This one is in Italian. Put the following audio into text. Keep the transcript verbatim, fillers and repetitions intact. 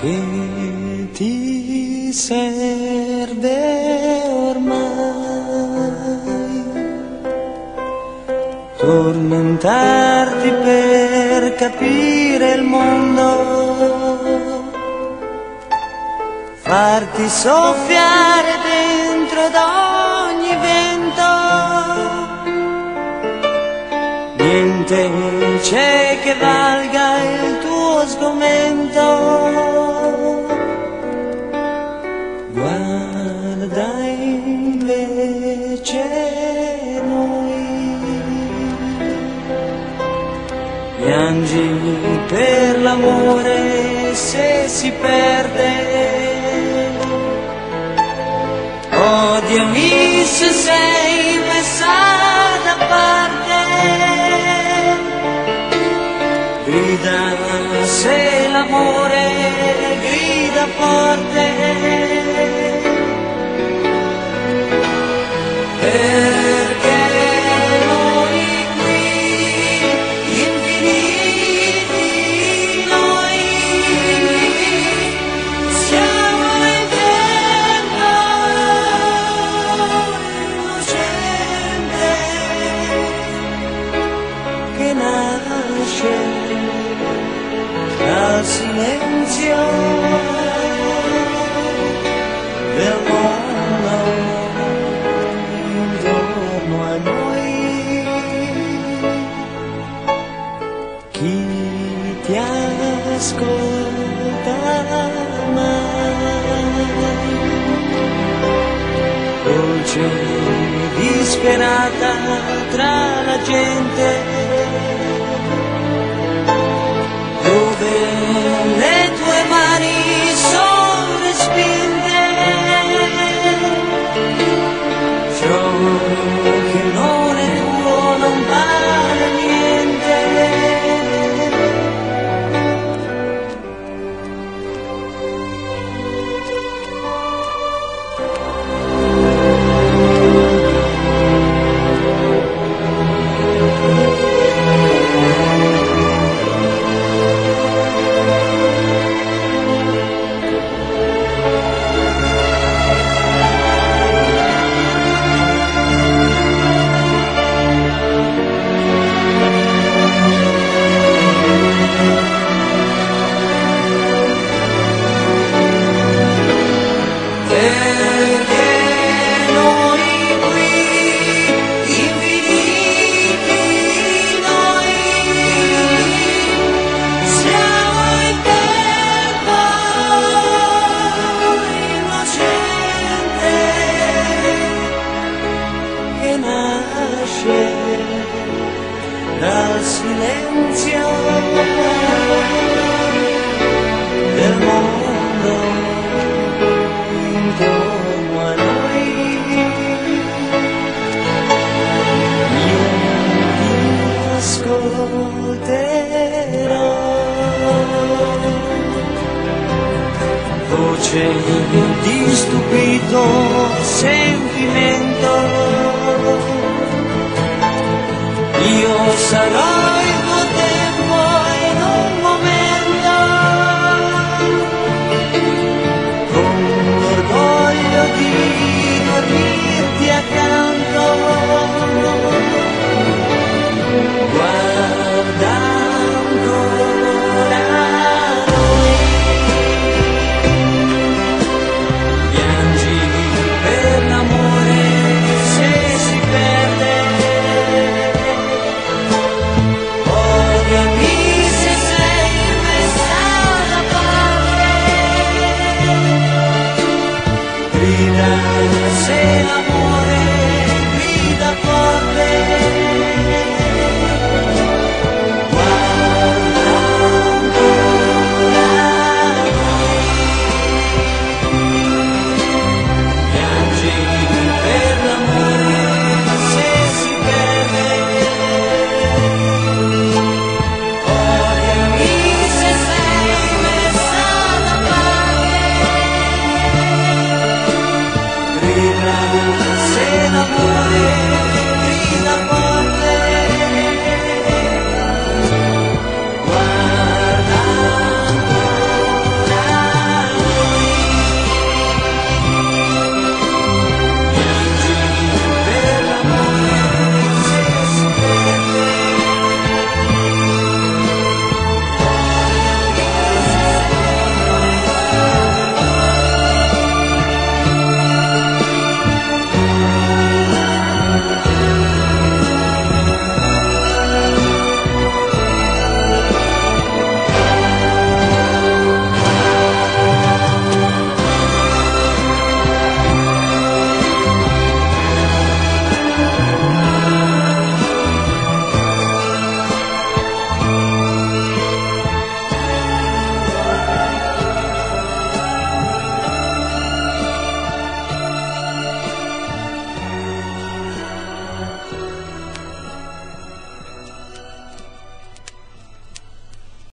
Che ti serve ormai tormentarti per capire il mondo, farti soffiare dentro ad ogni vento? Niente c'è che valga il tuo sgomento. Guarda invece noi, piangi per l'amore se si perde, odiami se sei messa da parte, grida se l'amore grida forte, perché noi qui infiniti noi siamo in tempo innocente che nasce dal silenzio del mondo intorno a noi. Chi ti ascolta mai, dolce disperata tra la gente, dove le tue mani sono respinte, ciò che non è tuo non vale niente. Dal silenzio del mondo intorno a noi, io ti ascolterò, voce di stupito sentimento. Io sarò